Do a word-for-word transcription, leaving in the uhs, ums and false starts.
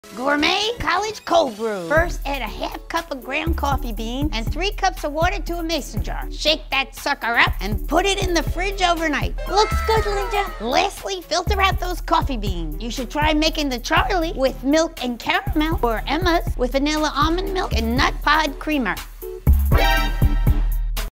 Gourmet College Cold Brew. First, add a half cup of ground coffee beans and three cups of water to a mason jar. Shake that sucker up and put it in the fridge overnight. Looks good, Linda. Lastly, filter out those coffee beans. You should try making the Charlie with milk and caramel, or Emma's with vanilla almond milk and nut pod creamer.